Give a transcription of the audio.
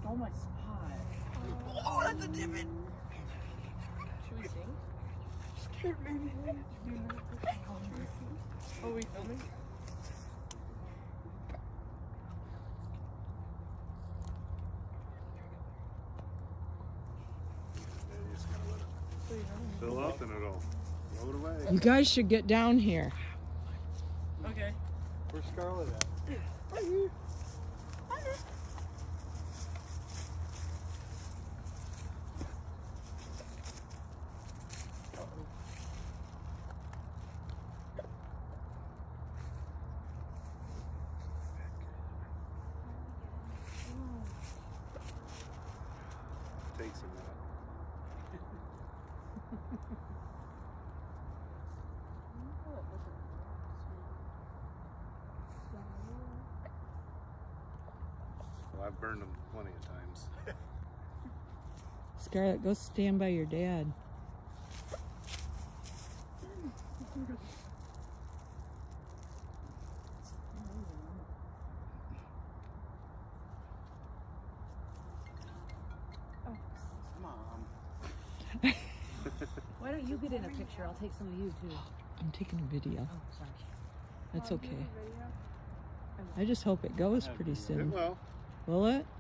stole my spot. Oh, that's a divot. Should we sing? Scared me. Oh, we filming? Fill up and it'll float away. You guys should get down here. Okay. Where's Scarlett at? Right here. Takes a minute. Well, I've burned them plenty of times. Scarlett, go stand by your dad. Mom. Why don't you get in a picture? I'll take some of you too. I'm taking a video. Oh, sorry. That's okay. I just hope it goes pretty It soon. will. Will it?